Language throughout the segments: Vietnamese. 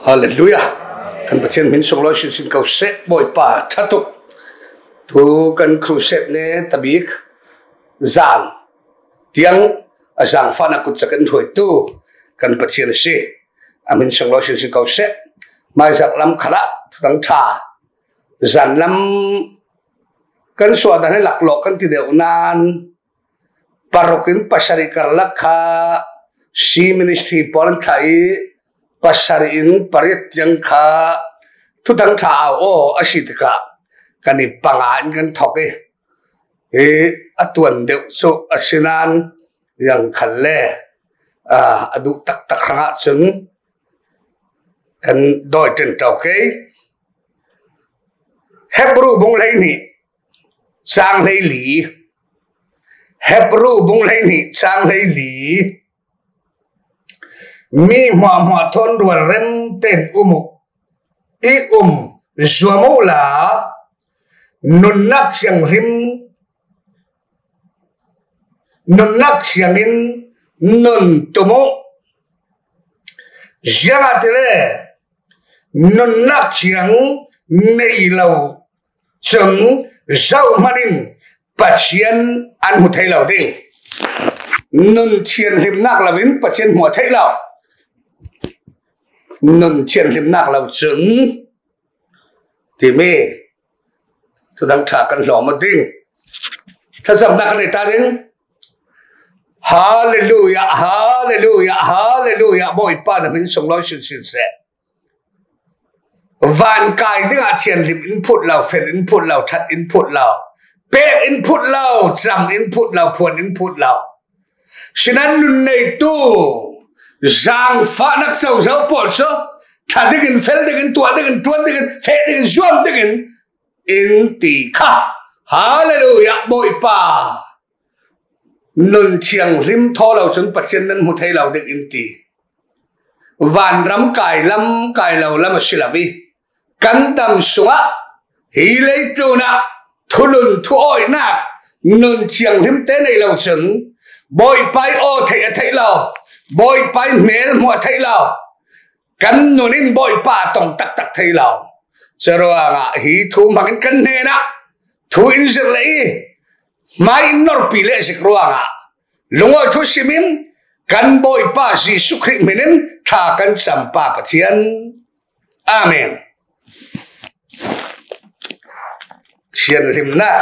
Hallelujah. Kan pathian min song loi sin kau se boy pa thatuk thu kan cruset ne tabik zan tiang azang fana kut chakan thoi tu kan pathian si amin song loi sin kau se mai zak lam khala thang tha zan lam kan so da ne lak lo kan ti deu nan parokin pasari karlakha si ministry pon thai pasari in parit yang kha tu tang tha o asitka kani pangan kan thoke atuan deu so asinan yang khalle adu tak tak hanga chung kan doi ten tauke hebru bung lai ni sang lai li hebru bung lai ni sang lai li mi hua thon rual rem ten i zuamo la nun nak siang rim nun nak siang in nun tumo giang atele nun nak siang nei lau chung zau manin patien an mu thai lau ding nun chien rim nak lavin patien mu thai lau nun chien lim nak lau chung thì mê tôi đang trả cần lỏ một tiếng thật dầm nak này ta đến hallelujah hallelujah hallelujah bồi pa là mình sống lối xin sẽ van cài tiếng chien lim input lau phê input lau thật input lau pe input lau jam input lau phuan input lau xin ăn nun này tu giang pha nak sau zau pol so tha degin fel degin tua degin tuan degin fe degin zuam degin in ti kha hallelujah boi pa nun chiang rim tho lau sun patien nan mu thai lau deg in ti van ram kai lau lam silavi kan tam sunga hi lei tu na thulun thu oi na nun chiang rim te nei lau sun boi pai o thai lau boi pai mel mo thai lau kan nunin boi pa tong tak tak thai lau chero anga hi thu mangin kan ne na thu in zir lei mai nor pi le sik ruanga lungoi thu simin kan boi pa Jesu Christ minin tha kan sampa pathian amen chian lim na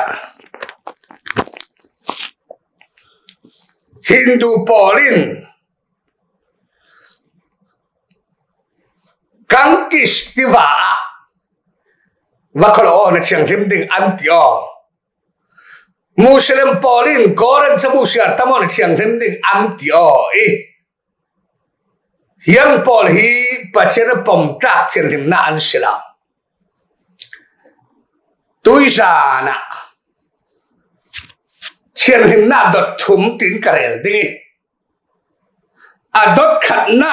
Hindu Paulin Kang kis tiwa wakalo na siyang himding antio Muslim Paulin koran sa musyar tamo na siyang himding antio yang Paul hi pachena pomtak siyang himnaan sila tuisa na siyang himna dot thum tin karel dingi adot khatna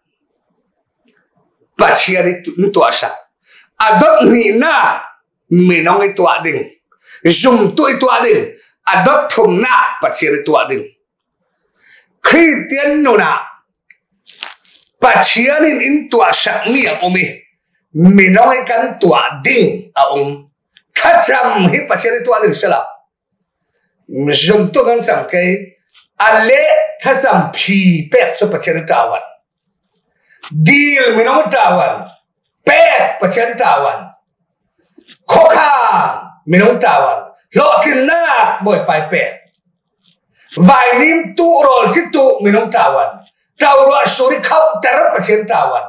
pathian itu asa adot ni na minong itu ading zoom tu itu ading adot thum na pathian itu ading Christian nuna pathian itu asa ni umi minong ikan tu ading thacham hi pathian itu ading sala zoom tu kan samkai ale thacham phi pek so pathian tawan deal minong tawan pek pathian tawan khokha minong tawan lotin nak boy pai pek vai nim tu rol situ minong tawan tawra suri khau ter pathian tawan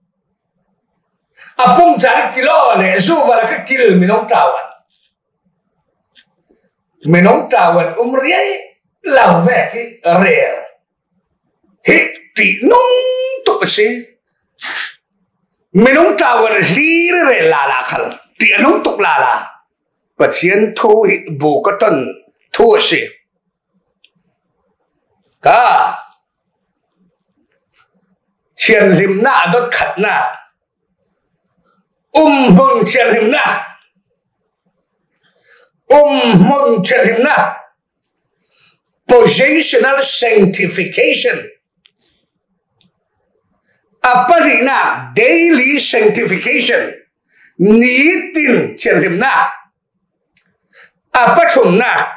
apung jari kilo le zu wala ka kil minong tawan umriai lau veki real hi ti nung tu si minung tawan hlir re lala khal ti nung tuk lala pathian thu hi bu ka ton thu si ka chian rim na dot khat na mun chian rim na mun chian rim na positional sanctification apari na daily sanctification ni tin thian lim na apachum na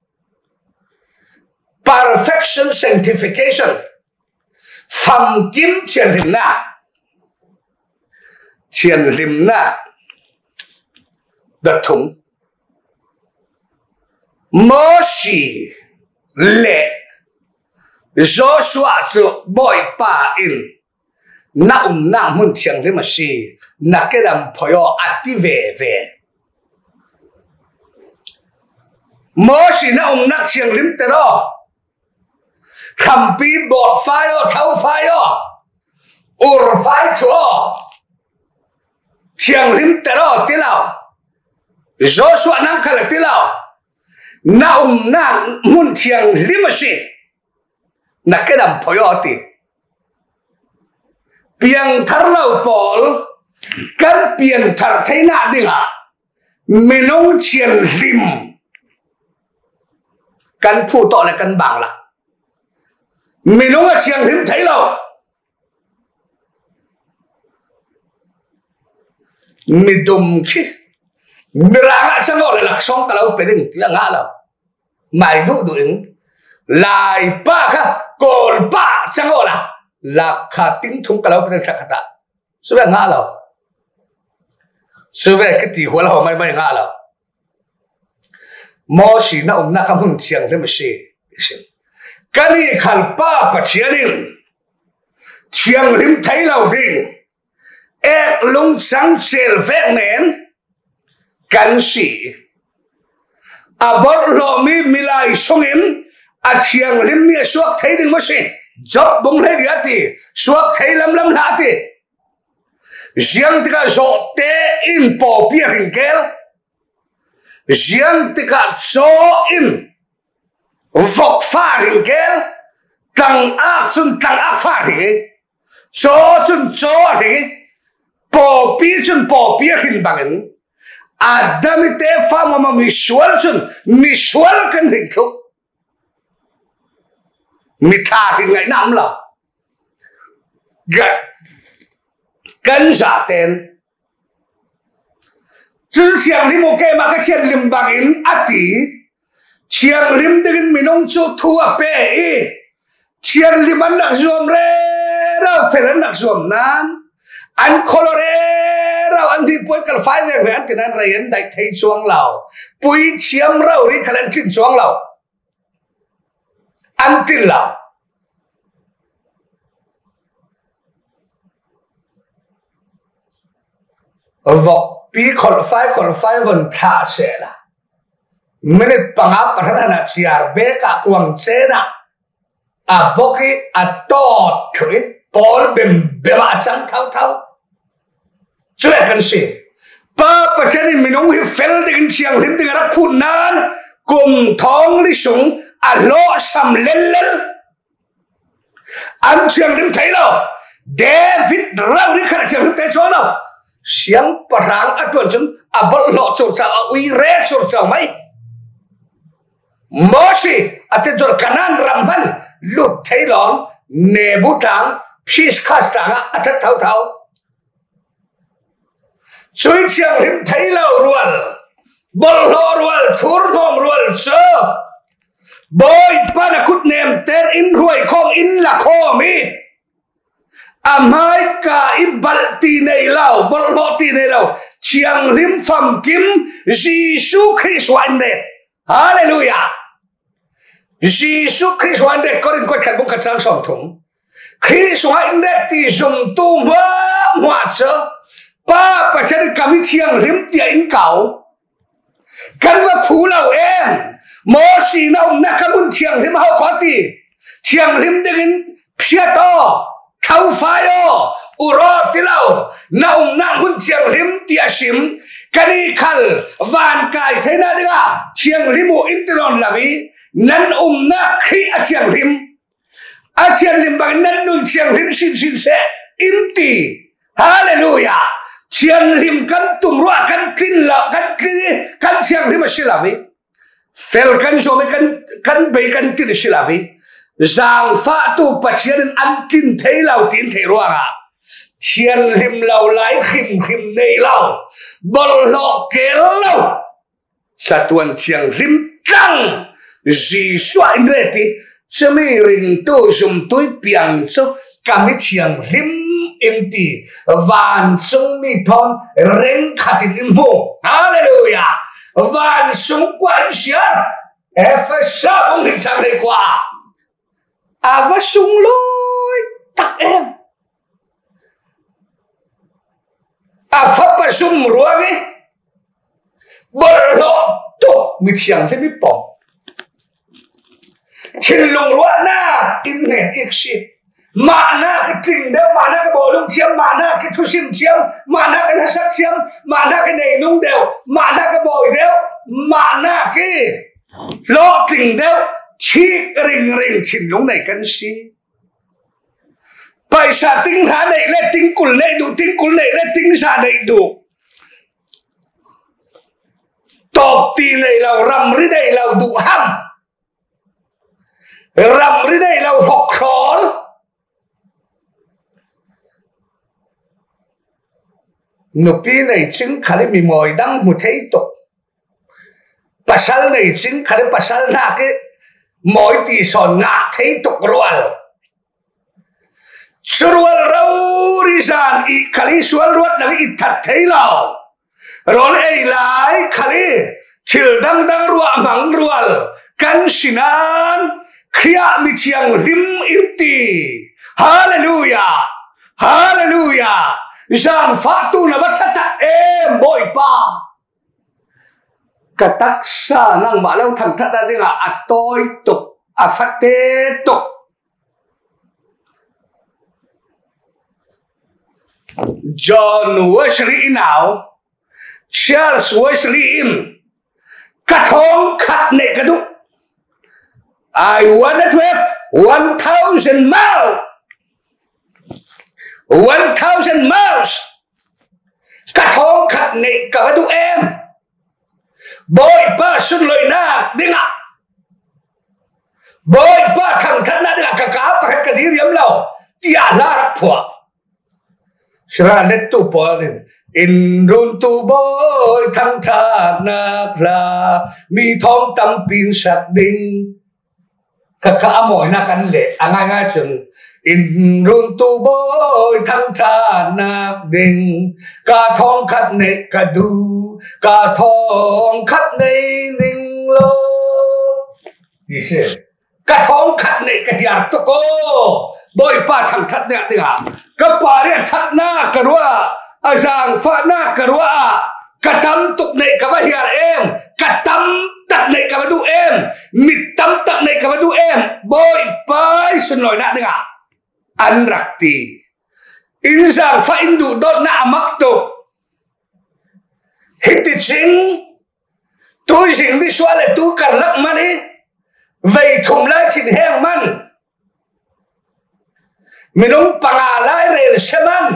perfection sanctification phàm kim thian lim na đất thùng Moses lệ Joshua cho boy pa in na na mun thiang lim si na ke dam phoyo ati ve Moses na na thiang lim te ro kham pi bot fire thau fire ur fire cho thiang lim te ro ti lao Joshua nang khala ti lao na na mun thiang lim si na ke dam phoyo ti piang thar lau pol kan piang thar thai na dinga minong thian lim kan phu to la kan bang la minong a thiang lim thai lau midum khi miranga chango la laksong kalau peding tia nga la mai du in lai pa kha kol pa chango la là khả tính thung kalau bên sắc khata, số về ngã rồi, số về cái tỷ huống là họ may ngã rồi, mò xí na na không hùng chiang thế mà xí, cái này khal pa bắt chiang lim thấy lâu đinh, ek lung sáng sel vẹn nén, can xí, bớt lo mi lại song in, chiang lim mi suốt thấy đinh mà xí. Job bung lấy đi ati, suốt thấy lắm lạ ati. Giang tika zo te in po pia ringkel, giang tika zo in vok pha ringkel, tang ak pha ringi, zo ringi, po pia ring bangin, adami te pha mama misual kan ringkel. Mita thì ngày năm là cân giả tên chứ chiang lim ok mà cái chiang lim bằng in ati chiang lim đến mình ông chú thua pe e chiang lim ăn đặc zoom re ra phải ăn đặc zoom nan ăn colore ra ăn thì bôi cái phai về ăn thì ăn rồi ăn đại thấy chuang lẩu bôi chiang rau đi khả năng kinh chuang lẩu ăn tin lẩu vọc pi qualify vẫn thả sẽ là mình bằng áp bản thân là chiar bé cả quang xe na bốc cái tot thôi Paul bem achang thau chuyện cần gì ba chân mình ông hi fel đến chiang lim đến ra phun nan cùng thong đi súng lo sam lên anh chiang lim thấy đâu David rau đi khai chiang lim thấy chỗ nào siang perang aduan chun abol lo chur cha ui re chur cha mai Moses ate jor kanan ramban lut thailon nebutang phiskha tanga athat thau chui chiang lim thailo rual bol lo rual thur nom rual cho boy panakut nem ter in ruai khom in la khomi amai ka ibal ti nei lao bol lo ti nei lao chiang lim pham kim Jesus Christ one day hallelujah Jesus Christ one day có đến quay khát bông khát sang sòng thùng Christ one day ti dùng tu hoa chớ ba bà chân cầm chiang lim tia in cào căn và phú lao em mô xì nào nà cầm chiang lim hao khó ti chiang lim đến phía to thâu phai ô uro tilau na hun chiang lim tia sim kani khal van kai thế na đnga chiang lim u intilon lavi nan na khi a chiang lim bang nan nun chiang lim sin se imti hallelujah chiang lim kan tum ruwa kan kin la kan chiang lim silavi fel kan so me kan be kan tin silavi Giang pha tu patient ăn tin thấy lao tin thấy ruộng à chiên lim lâu lái khim khim này lâu bol lọ kế lâu sa tuần chiang lim trăng gì xoay nè thì cho mi ring tu dùng túi piang cho cả mi chiang lim im ti van sung mi thon reng khatin im mo hallelujah van sung quan xian Ephesos không hình sang đây qua và sung lôi tắc em pháp bà sung rùa đi bờ lộ tổ mi chiang thế mi bỏ thiên lùng rùa na in nền ít xịt mà na cái tình đó mà na cái bộ lông chiếm mà na cái thu sim chiếm mà na cái sắc chiếm mà na cái này nung đều mà na cái bồi đều mà na cái lo tình đều chi ring ring chín lùng này cần gì bây giờ tính hà này lên tính cùn này đủ tính cùn này lên tính sa này đủ top ti này là rầm ri này là đủ ham rầm ri này là học khó nụ pi này chính khá mi mồi đăng một thấy tục pasal này chính khá pasal na cái mỗi tỷ sòn ngã thấy tục rồi surual rau risan i khali sual ruat nang i that thấy lao rồi ai lại khali thil dang dang ruwa mang rual kan sinan khia mi chiang rim imti hallelujah hallelujah Giang phát tu là bắt thắt em bội pa cả tác sa năng mà lâu thằng thắt ra tiếng là tôi tục phát tế tục John Wesley nào Charles Wesley cắt hông khát nệ cái đúc I wanted to have 1,000 miles 1,000 miles cắt hông khát nệ cả đúc em bội ba xuân lời na đi ngạ bội ba thằng thắt na đi ngạ cả cá bà khát cái đi riêng lâu tia la rạc phua Sra let tu polin in run tu boy thăng cha na ra mi thong tâm pin sạc đinh cả mỏi na căn lệ ngay ngay chừng in run tu boy thăng cha na đinh cả thong khát nệ cả du cả thong khát nệ ninh lo đi xe cả thong khát nệ cả hiar to ko boy pa thăng thắt nè tiếng à các bà này thắt na cả rua giang phát na cả rua cả tâm tục này cả vài hiar em cả tâm tật này cả vài đu em mít tâm tật này cả vài đu em boy pa xin lỗi na tiếng à anh rakti in giang phát in đủ đốt na mắc tục hít chính tôi dính đi xóa lại tôi cả lắc man đi vậy thùng lá chín hang man minum pangalay rel seman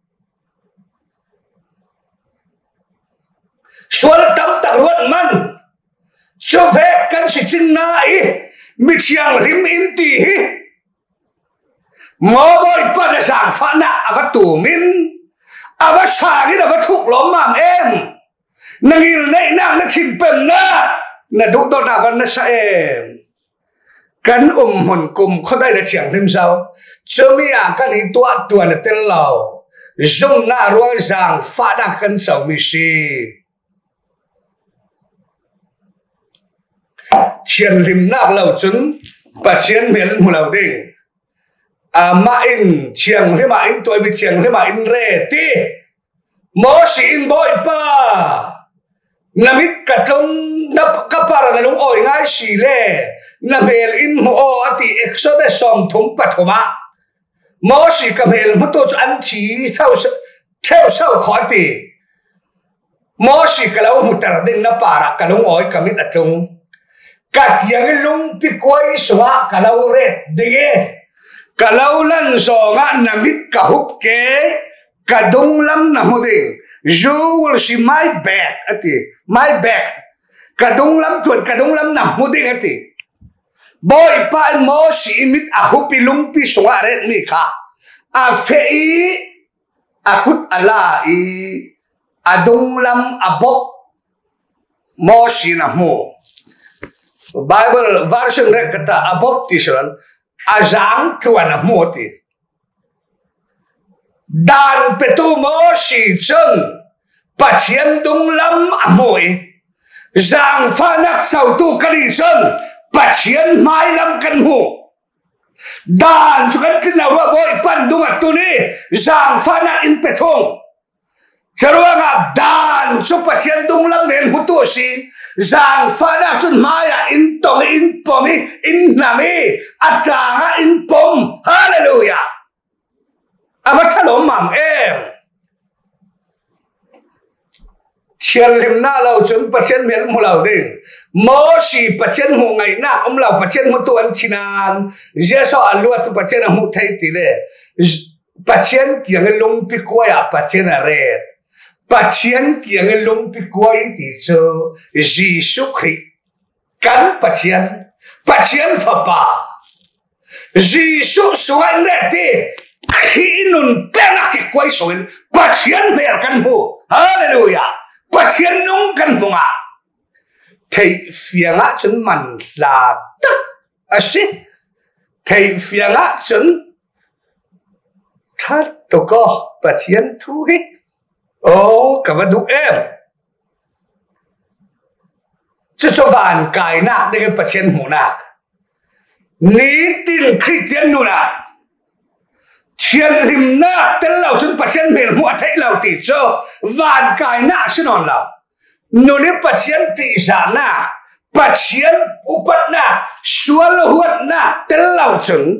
sual tam tak ruat man cho ve kan si chin na i mi chiang rim in ti hi mo boy pa na sang fa na ava tu min ava sa gi ava thuk lom mam em nangil nei nang na chin pem na du do na van na sa em kan hồn cùng khó đây là chẳng thêm sao cho mi cái đi tua tuần là tên lầu dùng na ruang giang phát đang cân sầu mi si chiến rim nạc lầu trứng và chiến miền mù lầu đỉnh mà in chiến thế mà in tuổi bị chiến thế mà in rê ti mô si in bội pa namit katong kapara na lung oy ngay si le na mel in mo ati exodus som thum pathoma mo si kamel mo to an chi theo sau khỏi ti mo si kalau mutar ding na para kalung oy kamit atong kat yang lung pikwai swa kalau red dige kalau lan so nga namit kahup ke kadung lam na mo ding you will see my back ati my back kadung lam chuan kadung lam nam mu ding ati boy pa mo si mit a hupi lung pi songa re mi kha a fei akut ala I adung lam abop mo sinamu Bible version rek kata abop tisalan azang tuan moti dan petu mo si chen patien dung lam amoi zang fanak sautu kali chen patien mai lam kan mu dan juga kena boy pandung atuni zang fanak in petong Sarwanga dan supacien dung lam nen hutusi zang fana sun maya in tong in pomi in nami atanga in pom hallelujah amathalom mam chian lim na lau chun pacien mel mulau ding mo si pacien hu ngai na lau pacien mu tuan chinan jeso alua tu pacien mu thai tile pacien kiang lung pi kwaya pacien red Patien kiang lung pi kwai ti cho Jesus Christ kan patien fa pa Jesus suan rete hinun pena ki kwai soin patien mer kan bu hallelujah patien nung kan bunga thei fianga chun man la tak asi thei fianga chun that to go patien thu hi Oh, cảm ơn em. Chứ cho vạn cài nạc để cái bật trên hủ nạc. Ní tin Christian nụ nạc. Chiên rìm nạc tên lào chân bật trên mềm hụa thấy lào tỷ cho vạn cài nạc xin hòn lào. Nụ ní bật trên tỷ giả nạc. Bật trên ụ bật nạc. Xua lô huột nạc tên lào chân.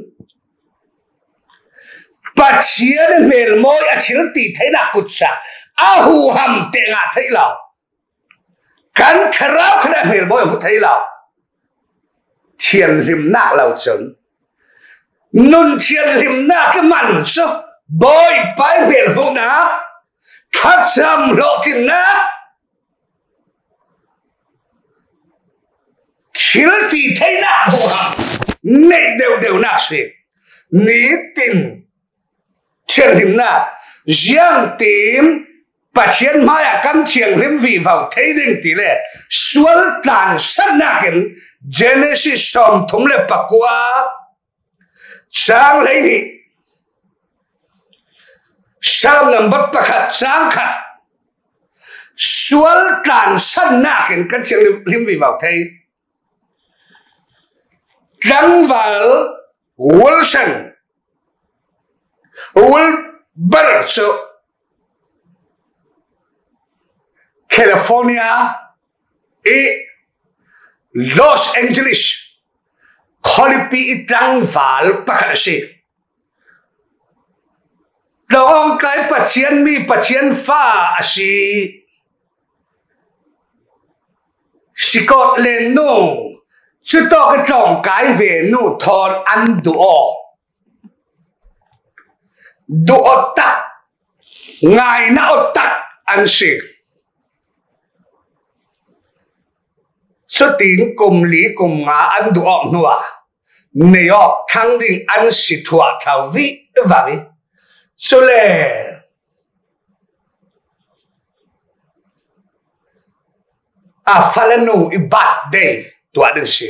Bật trên mềm môi à chiếc tỷ thấy nạc cụt sạc. Ahu ham te nga thấy lao kan kharao khana mel boy mu thấy lao chian rim nak lao chun nun chian rim nak cái man so boy pai mel hu na khát sam lo tin na chil ti thấy na hu ham nei đều nak se ni tin chian rim na giang tim Patien maya kan chiang rim vi vào thấy đinh tỷ lệ sual tàn sát nakin Genesis som thum le pakwa sang lấy đi sang number pakhat sang khat sual tàn sát nakin kan chiang rim vi vào thấy trăng vào Wilson Wilbur California Los Angeles Kholipi itang val pakalasi Dong kai patien mi patien fa asi Scotland no Chu to cái tròng cái về no thon ăn duo tắc ngài não tắc ăn xì số tiền cùng lý cùng ngã ăn duo nua neo thăng đình ăn xì thua thảo vị vậy số lệ falanu ibat day tua den xì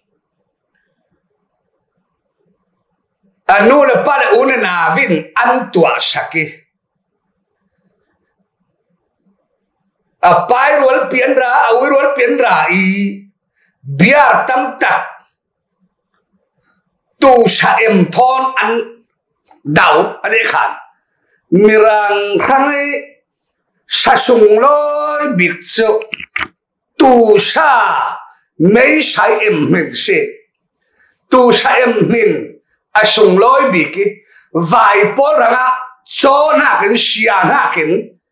anu le pale une na vin an tua saki pai rol pian ra awi rol pian ra I biar tam tak tu sa em thon an dau ade khan mirang khangai sa sung loi bik chu tu sa mấy sai em mình se tu sa em mình asung loi biki vai por ranga cho na ken sia na ken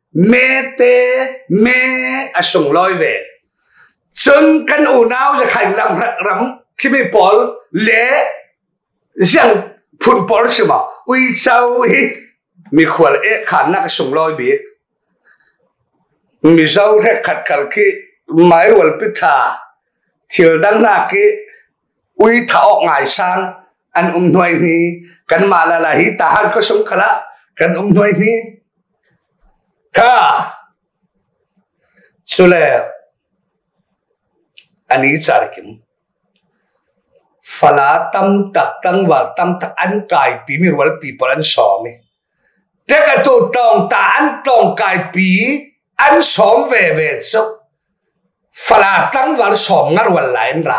me asung loi ve chun kan u nau ja khai ram khi mi pol le jang phun pol chima ui chau hi mi khwal e khan na asung loi bi mi zau re khat kal ki mai wal pitha thil dang na ki ui tha ok ngai sang an nuôi ni kan mala la hi tahan ko sung khala kan nuôi ni ka chule ani charkim fala tam tak tang wal tam tak an kai pi mi rol people an som mi te ka tu tong ta an tong kai pi an som ve so fala tang wal som ngar wal lain ra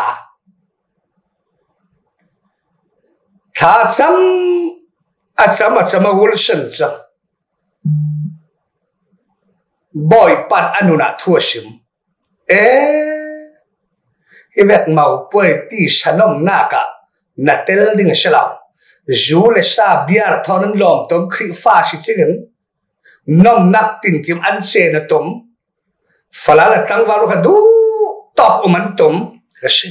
tha cham acham wul shen cha boy pan anuna thuasim ivet mau poi ti sanom naka natel ding selaw jule sa biar thonan lom tom khri fa si chingen nom nak tin kim an che na tom fala la tang walu ka du tok uman tom kasi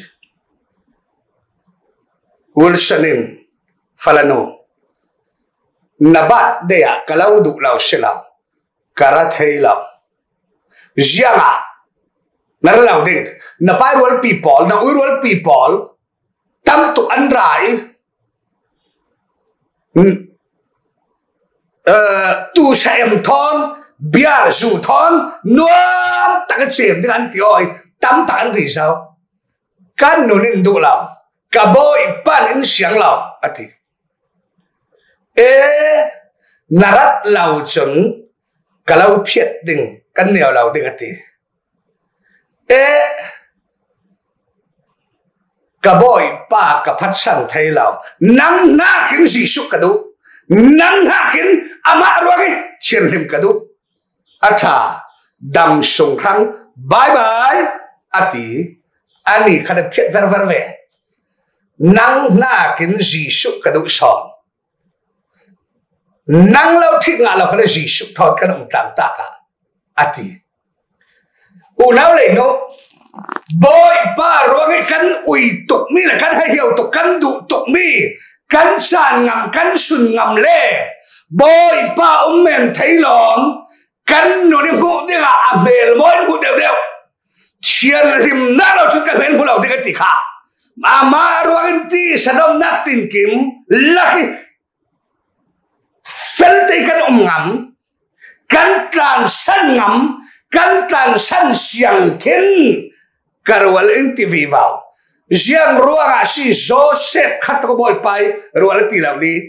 ul shanin falano nabat deya kalau du law selaw karat heilaw jianga naralaw ding na pyrol people na urol people tam tu anrai tu saem thon biar su thon nuam tak chem ding an ti oi tam tak an ri sao kan nu nin du law ka boy pan in siang law ati narat law chun kalau phiet ding kan neo law ding ati ka boy pa ka phat san thei law nang na khin si su ka du nang na khin ama ruagi chen lim ka du acha dam song khang bye bye ati ani khada phet ver ve nang na khin si su ka du son nang lo thik nga lo khada si su thot kan tang ta ka ati unaw le no boy pa ruagi kan ui tuk mi la kan hai hiu tuk kan du tuk mi kan san ngam kan sun ngam le boy pa men thai lom kan no ni hu de ga abel moi hu de de chian rim na lo chu kan ben bu lo de ka ti kha ma ruagi ti sadom nak tin kim laki fel te kan ngam kan tlan san ngam kan tlan san siang kin karwal in TV vào riêng ruang si Joseph khát có boy pai ruang ti lao li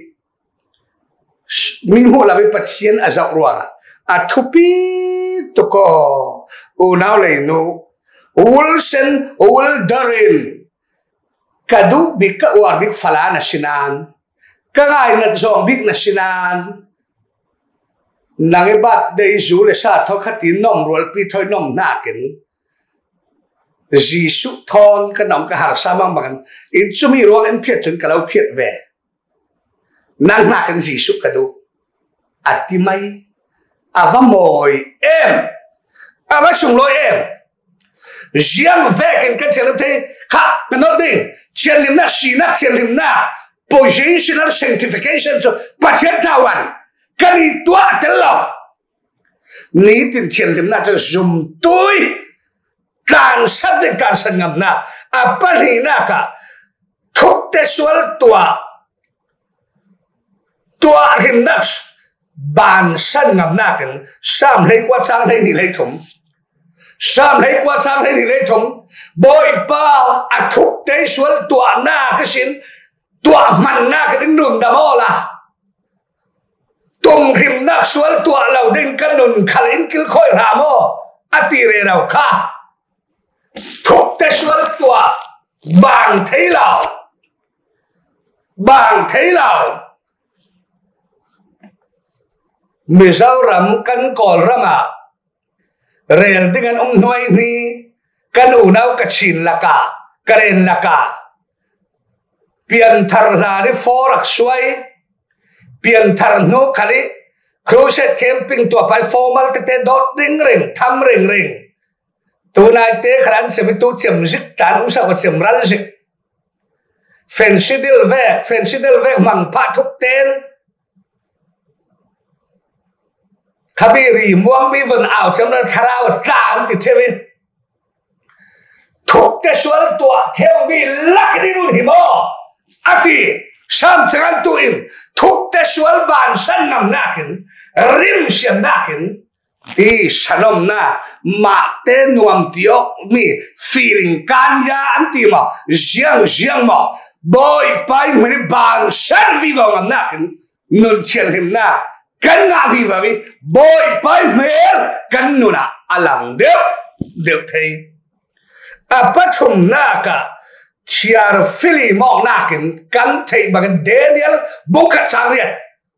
mi ho la vi patien a zau ruang a thupi to ko o now le no Wilson ul darin kadu bik ka war bik fala na sinan ka ngai na zong bik na sinan nangi bat de zu le sa tho khatin nom rual pi thoi nom na ken Jisu thon ka nom ka har samang bangan in chumi ruang in phiet chun kalau phiet ve nang na kan Jisu ka du ati mai ava moi em ava sung lo em jiang ve kan chen te kha kan no ding chen lim na si na chen lim na positional sanctification so pathian tawan kan i tua tel lo ni tin chen lim na cho zum tui tan sab de tan san ngam na apa ni na ka thuk te sual tua him na ban san ngam na kan sam lei kwa chang lei ni lei thum sam lei kwa chang lei ni lei thum boy pa a thuk te sual tua na ka sin tua man na ka ding nun da mo la tum him na sual tua lau ding kan nun khal in kil khoi ra mo ati re rau kha thúc tế xuân tùa bàng thấy lào mì rau rắm căn còl rắm à rèn tiếng anh nuôi ni căn ủ nao cả chín là cả karen là cả pian thar là đi phô rắc xuôi pian thar nô khali cruise camping tùa phải formal tete dot ring ring tham ring ring tu nai te kharan se mi tu chem zik tan u sa ko chem ral zik fancy del ve mang pha thuk ten khabiri muang mi van out chem na tharao tan ti thevin thuk te sual tua theo mi lakri nu hi mo ati sam changan tu in thuk te sual ban san nam nakin rim sian nakin ti sanom na ma te nuam tiok mi feeling kan ya anti ma jiang ma boy pai mani bang san vi vào ngam na nun chen him na kan nga vi va vi boy pai mel kan nu na alang deu thei apathum na ka chiar fili mong na kan thei bằng Daniel bukat sang riat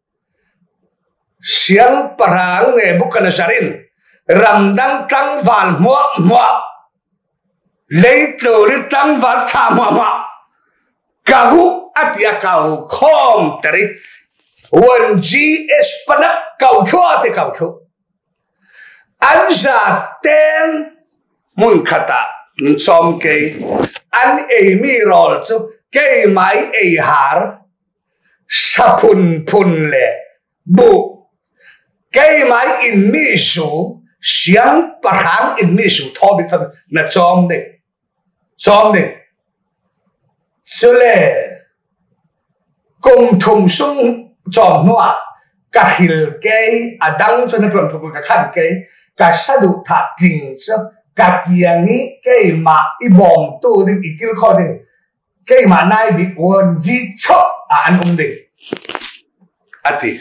siang parang ne bukan sarin ramdang tang val mo lấy từ đi tang val tha mo kavu atia kau khom tari wan gs panak kau thua te kau thu anja ten mun khata som ke an e mi rol chu ke mai e har sapun pun le bu cái máy in mi su xiang parang in mi su thọ bị thật là chom đi cho lẽ cùng thùng sung chom noa cả hil cái đăng cho nó chuẩn thuộc cả khăn cái sa đủ thà kinh cho cả kia nghĩ cái mà i bom tu đi i kêu khó đi cái mà nay bị quần gì chop anh đi ati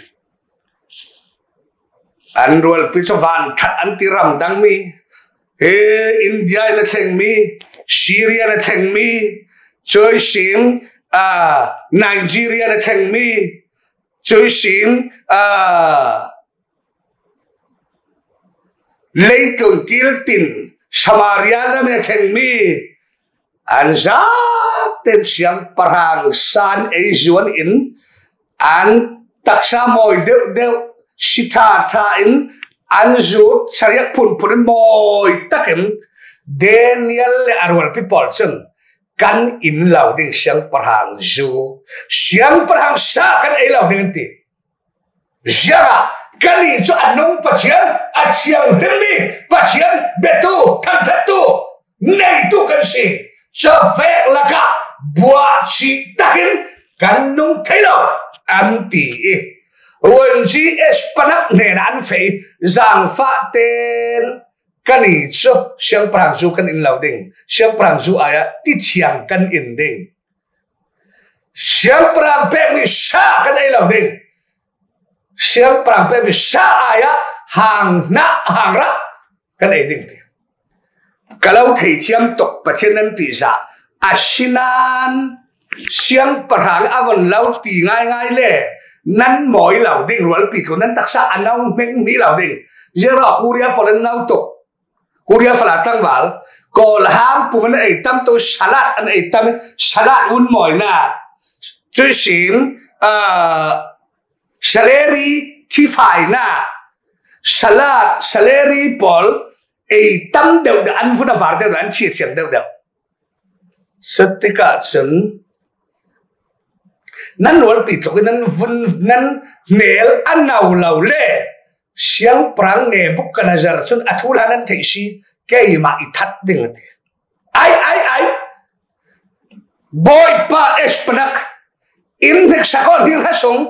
an rual picho van that anti ram dang mi India na theng mi Syria na theng mi choi sim Nigeria na theng mi choi sim Leighton Kiltin Samaria na theng mi an za ten siang parang san Asian in an taksa moi deu Sita tha in anju sariak pun boy takem Daniel le arwal people chen kan in lau ding siang parhang zu siang parhang sa kan ei lau ding ti ja kan i chu anong pachian a chiang hemi pachian betu thang thatu nei tu kan si cho vek la ka bua chi takin kan nong thailo anti Wen ji espanak ne an fei zang fa ten kani cho siang prang zu kan in lau ding siang prang zu aya ti chiang kan in ding siang prang pe mi sa kan ai lau ding siang prang pe mi sa aya hang na hang ra kan ai ding ti kalau thei chiam tok pachen nan ti za asinan siang prang awan lau ti ngai le nan mỗi lão đinh rồi bị của nan taksa anong meng mi lão đinh zero Korea polen nau tok Korea phải tăng vào còn ham phụ mình ấy tâm tôi salad anh ấy tâm salad un mỗi na chơi xỉn celery chi phải na salad celery pol ấy tâm đều được ăn vun vào đều ăn chia tiền đều rất tích cả chân nan wal pi tlok nan vun nan mel anau lau le siang prang ne buk kana jar chun athula nan thei si ke ma i that ding ati ai boy pa espanak in nek sakon hir hasong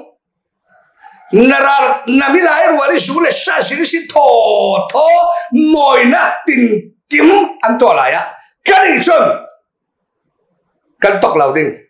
naral namilai wali sule sa si tho moina tin kim an to la ya kani chun kan tok lau ding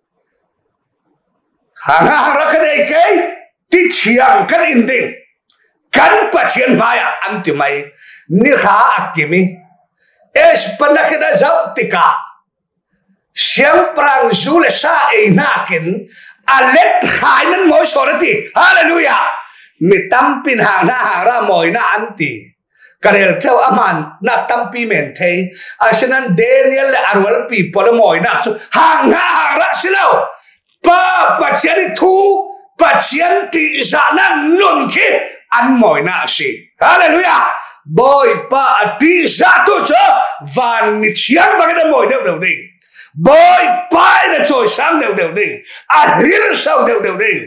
hang ra kan ei ke ti chiang kan in ding kan pathian maya anti mai ni kha akimi espanak da zau tika siang prang zule sa e nakin alet khainan moi sorati hallelujah mi tampin hang na ra moi na anti karel theo aman na tampi men thei asinan Daniel le arwal pi pol moi na chu hang ra silau pa pachian thu pachian ti zana nun ki an moi na si hallelujah boy pa ti za tu cho van mi chiang ba cái moi đều ding boy pa na choi sang đều ding a hir sau đều ding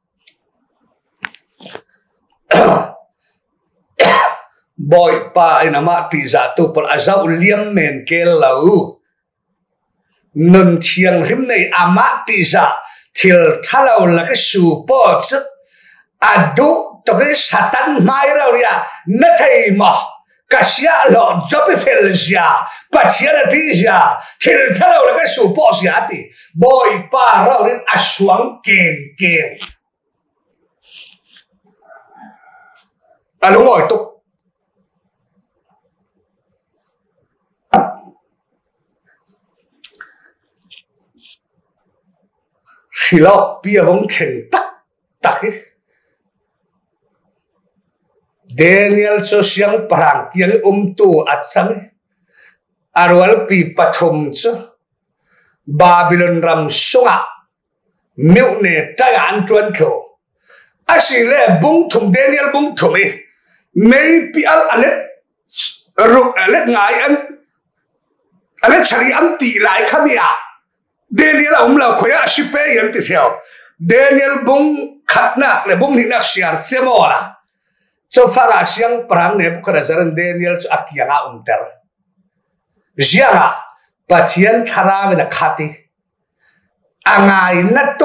boy pa ina ma ti za tu pol azau liam men ke lau nun chiang him nei ama ti za til thalau la cái su po chu adu to cái satan mai rồi à nó thấy mà cái xia lọ job phèn xia bắt xia là tí xia thì thằng nào là cái số bỏ xia thì boy pa rồi đến asuang keng à lúc ngồi tục khi lo bia vong thành tắc ấy Daniel cho siang parang kiang tu at sang arwal pi pathum cho Babylon ram sunga miu ne ta an tuan tho asile bung thum Daniel bung thum e mei pi al alet ruk alet ngai an alet chari am ti lai khamia Daniel la khoya asipe yan ti theo Daniel bung khatna le bung ni na siar chemola so fara siang perang Nebukadnezar Daniel so akianga ter jianga patien thara na khati angai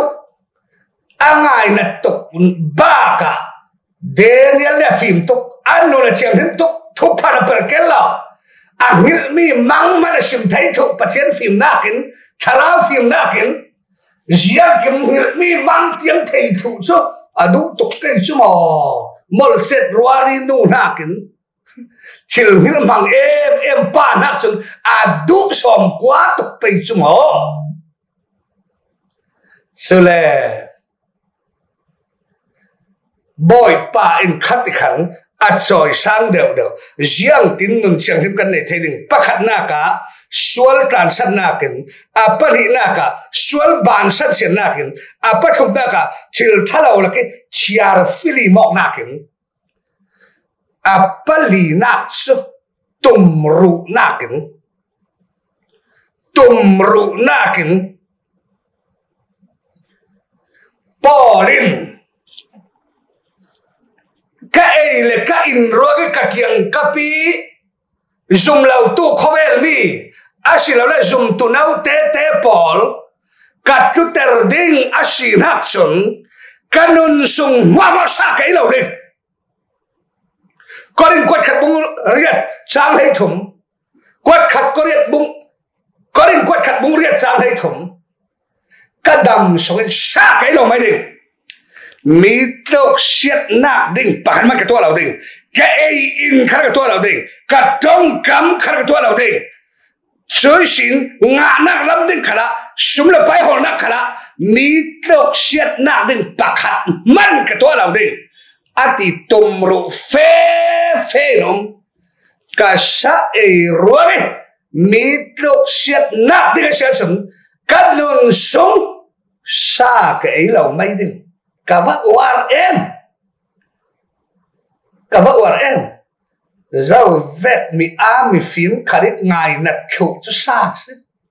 na tuk baka Daniel le film tuk anu na chiang him tuk thu para perkela angil mi mang mana sim thai tuk patien film nakin thara film nakin jiang kim mi mang tiang thai thu so adu tuk kai chumo mol set ruari nu nakin chil hil mang em pa nak sun adu som kwa tuk pe chumo sule boy pa in khati khan a choi sang deu jiang tin nun chiang him kan nei theding pakhat na ka sual tan san nakin a pali na ka sual ban san chen nakin a pathum na ka thil thalo la ke chiar fili mok nakin a pali na su tumru nakin polin ka ele ka in roge ka kiang kapi zum lau tu khovel mi asilo le zum tu nau te pol ka tu ter ding asin haksun kanun sung wa sa kai lo ding korin kwat khat bung riat chang hei thum kwat khat korin kwat khat bung riat chang hei thum ka dam sung sa kai lo mai ding mi tok siat nak ding pakan ma ka to lo ding ka ei in khar ka to lo ding ka tong kam khar ka to lo ding choi sin nga nak lam ding khala sum la pai hol nak khala mi tok siat nak ding pakhat man ka to lo ding ati tumru fe nom ka sa ei ruai mi tok siat nak ding siat sum ka nun sum sa ka ei lo mai ding cả vợ war em giàu vẹt mi mi phím khá đích ngài nặt thủ cho xa xí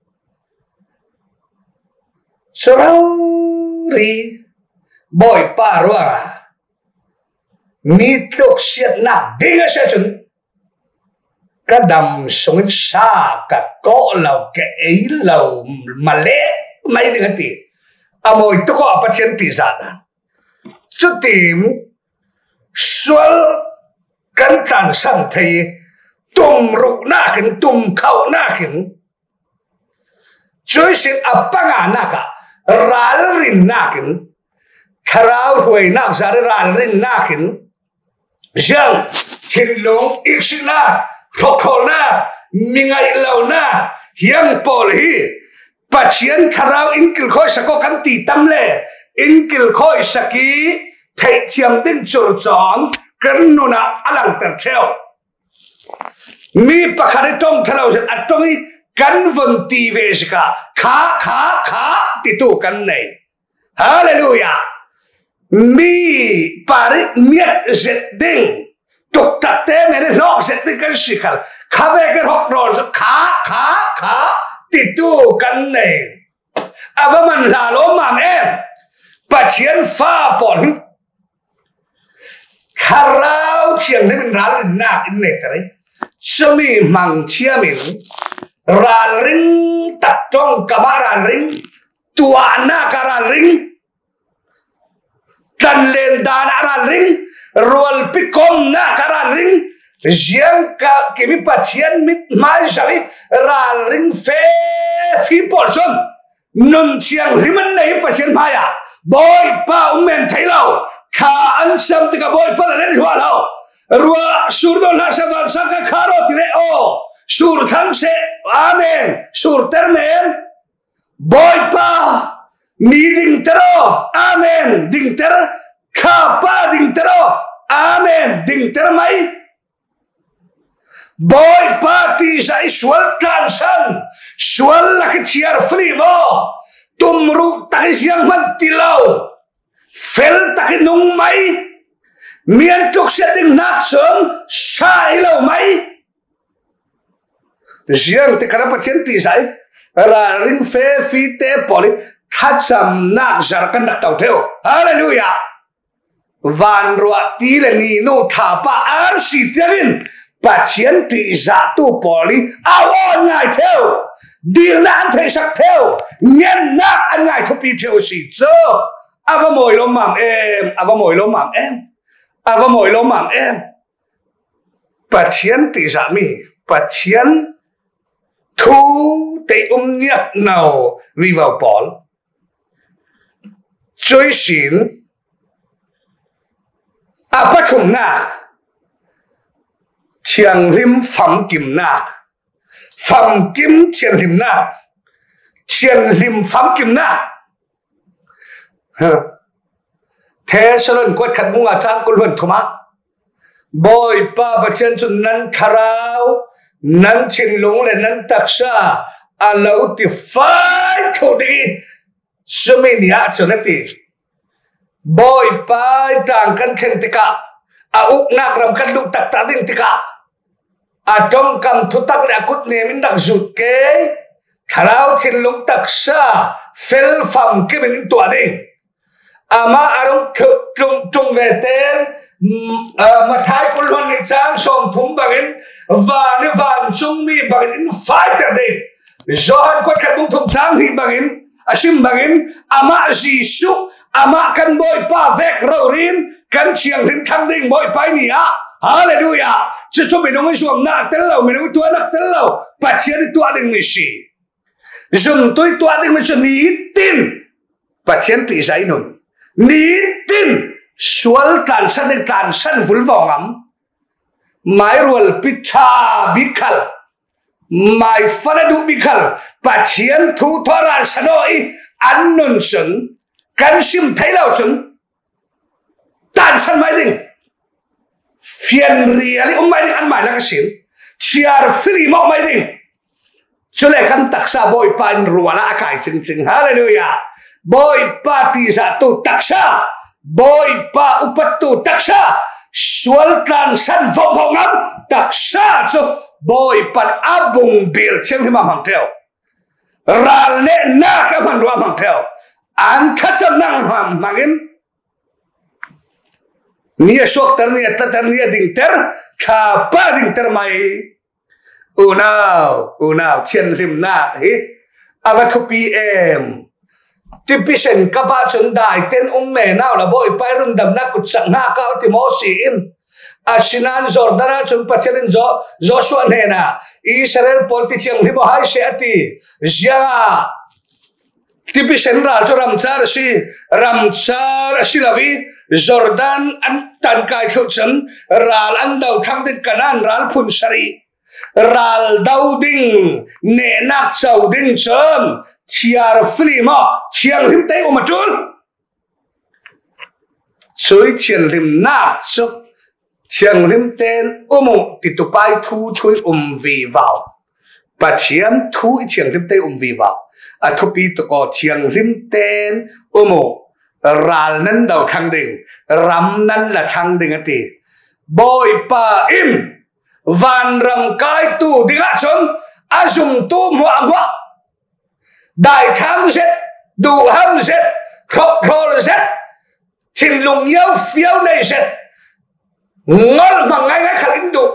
cho rau ri bồi pa roa mi tục siết nạc đi nga xe chân cả đầm sống xa cả có lầu cái ấy lầu mà lẽ mấy tiếng hả tì mồi tôi có bắt chân tì ra ta chút tìm xuân cắn tàn sang thầy tùm rụng na kín tùm khẩu na kínជួយសិនអបងាណាការាលរិនណាគិនខរោហួយណាសាររាលរិនណាគិនយ៉ាងឈិនលងអ៊ីសិណាខខណាមីងៃឡៅណាហៀងប៉ូលហ៊ីបច្ឆៀនខរោអ៊ីនគិលខយសកកាន់ទីតំលេអ៊ីនគិលខយសគីថៃឈៀមទិនជលចងកិននូណាអឡងតឆេវមីបខរិតងថឡៅសិនអត់ងkan venti vesika kha titu kan nei hallelujah mi pare miet zet ding tok tate mere lok zet ding kan sikal khabe ke hok rol kha titu kan nei avaman la lo mam em pathian fa pon kharau thiang ne min ral na in ne tare chumi mang chia min raling tak trong kabaraling tuana karaling tan len dan araling rual pikom na kara ring giang ka kimi pathian mit mai sawi ral ring fe fi por chon nun chiang riman nei pathian maya boy pa umen thailo kha an sam tika boy pa len hwa lo rua sur don ha sa van sa ka kharo tile o sur thang se amen sur termen boy pa ni ding tero amen ding ter kha pa ding tero amen ding ter mai boy pa ti sai swal kan san swal la ke chiar free mo tumru ta siang man tilau fel ta ke nung mai mian tuk se ding nak som sai lo mai giang te kara patien ti sai ra ring fe fi te poli thắt sầm nạc jar kan dak tau theo hallelujah van ruwa ti le ni no tha pa ar si tiarin patien ti za tu poli awon ngai theo dil na an thei sak theo ngen nak an ngai thu pi theo si cho ava moi lo mam em ava moi lo mam em ava moi lo mam em patien ti za mi patien thu te niak nào vi vào pol chơi xin apa thum na chiang rim pham kim na pham kim chiang rim na chiang rim pham kim na thế salon quát khát bunga chang kul huan thuma boy pa bachen chun nan tharau nan chin lung le nan taksa alo ti fai tho đi Semenia sonati boy pai tang kan khen tika a uk nak ram kan luk tak ta ding tika a trong kam thu tak le kut ne min dak zut ke tharau chin lung tak sa fel fam ke min tu ading ama arong tung ve ten ma thai kul hon ni chang som thum bagin van chung mi bagin fai ta ding johan kot kan bung thum chang hi bagin asim bagin ama jisu ama kan boy pa vek rorin kan chiang rin thang ding boy pai ni a hallelujah chu me nong suam na tel lo me nong tua nak tel lo pathian tua ding mi si zum toi tua ding mi chu ni tin pathian ti sai nun ni tin sual kan san vul vongam mai rual picha bikal mai fanadu bikal pathian thu thoran sanoi annun sun kan sim thấy lao chun tan san mai ding phiền riali mai ding an mai la ka sim chiar free mo mai ding chule kan taksa boy pan ruala akai ching hallelujah boy pa ti sa tu taksa boy pa upat tu taksa sual kan san vong ngam taksa cho boy pan abung bil cheng hi ma mang theo ral ne na ka man ro mang theo an thắt châm năng hoàng mangin nia sok tar nia ta tar nia ding ter kha pa ding ter mai unao chen lim na hi ava thu pm tipisen ka ba chun dai ten me naw la boy pai run dam na kut sang na ka ti mo si in asinan jordana chun pacherin joshua ne na israel polti chiang lim hai se ati ja tipisen ral cho ramchar si lavi jordan an tan kai thu chan ral an dau thang din kanan ral phun sari ral dau ding ne nak chau ding chon chiar flima chiang lim tai uma chul choi chiang lim nak so chiang lim ten umu titupai thu thui vi vào pathian thu chiang lim tai vi vào a thupi to ko chiang lim ten ral nan dau thang ding ram nan la thang ding ati boy pa im van ram kai tu dinga chon azum tu muwa dai thang set du ham set khol set chin lung yau phiao nei set ngol ma ngai khal indu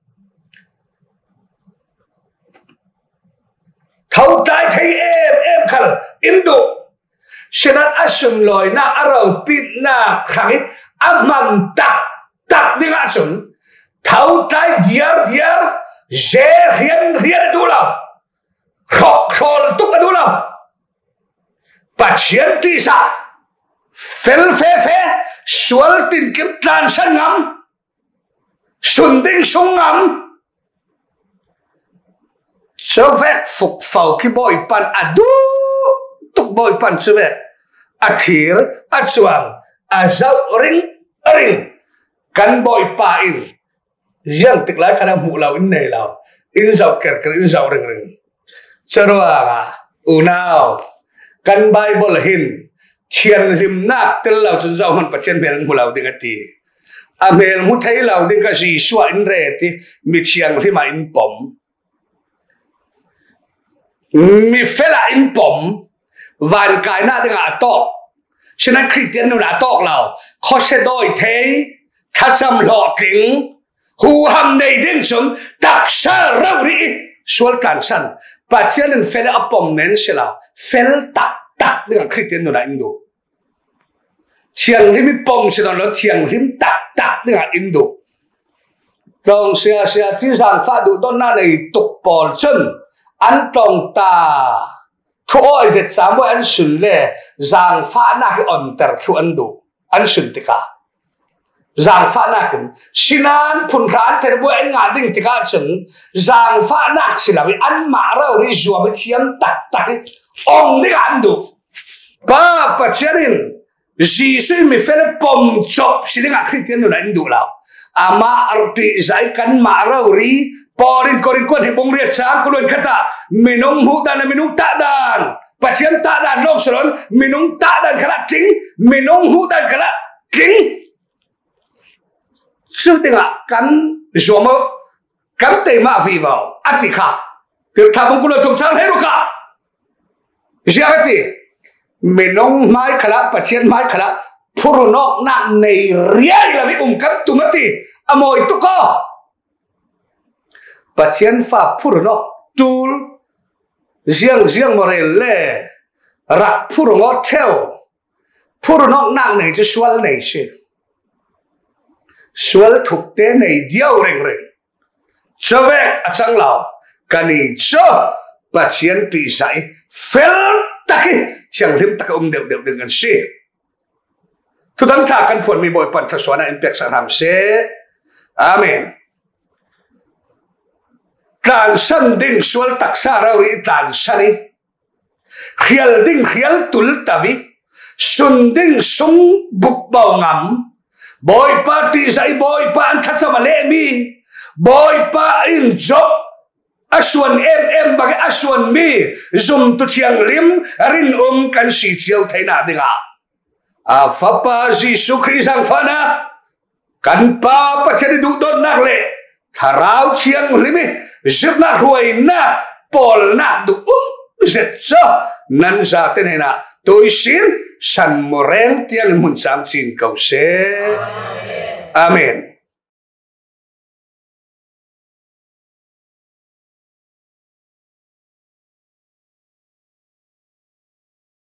thâu tai thấy em khal indu senat asum loi na arau pit na khang amam tak tak đi ngã chuẩn thấu trái diar dễ hiền đủ lòng khổ túc đủ lòng và chiến tri sa phê sual tin kiếm tàn sân ngắm xuân đinh sung ngắm cho vẹt phục phẩu khi bội pan adu tục bội pan cho vẹt athir achuang azau ring kan bội pa in yang tik lai kana mu lau in nei lau in zau ker in zau ring charwa unao kan bible hin thian lim nak tel lau chun zau man pachen mel mu lau ding ati a mel mu thei lau ding ka ji suwa in re ti mi thiang lima in pom mi fela in pom van kai na ding a tok chana christian nu na tok lau kho se doi thei tha cham lo ting hu ham nei ding chun tak sa rau ri sual kan san pachen in fela a pom men se lau fel tak ding christian nu na in do thiang lim pom se don lo thiang lim tak ding in do tong sia chi san fa du don na nei tuk pol chun an tong ta thôi dệt sáng với anh sừng lệ giang pha na cái ẩn ter thu anh đủ anh sừng tika giang pha na cái sinan phun khan ter với anh ngã đinh tika chừng giang pha na xí là với anh mã ra rồi rùa với thiam tak cái ông đi anh đủ ba cherin Jesus mi phê pom chop xí đi ngã Christian rồi anh đủ lao ama arti zai kan mã ra rồi Porin kon hibong riat sang kulon kata minung hudan minung tadan pacian tadan long soron minung tadan kala king minung hudan kala king su tinga kan zomo kan tema vivo atika til thabung kulon tum chang heruka jagati minung mai kala pacian mai kala purunok nak nei riai la vi kan tumati amoy tuko Patien fa purunok tul riang morele rak purunok theo purunok nang nei chu sual nei che sual thuk te nei diao reng chove achang lao kani cho patien ti sai fel taki chiang lim tak deu dengan se tu dan tha kan phun mi boy pan tha sona impact sang ham se amen Tàn sân đinh sual tak sa rau ri tàn sani khial đinh khial tul tavi sun đinh sung buk bau ngam boy pa ti sai boy pa an thatsa male mi boy pa in job aswan em bag aswan mi zum tu chiang rim rin kan si chial thaina dinga a fa pa Jesu Christ ang fana kan pa chari du don nak le tharau chiang rimi giúp na ruồi na pol na du zet cho nan za tên na tôi xin san moreng tiang mun sam chin cầu se amen.